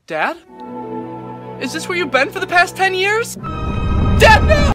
Dad? Is this where you've been for the past 10 years? Dad, no!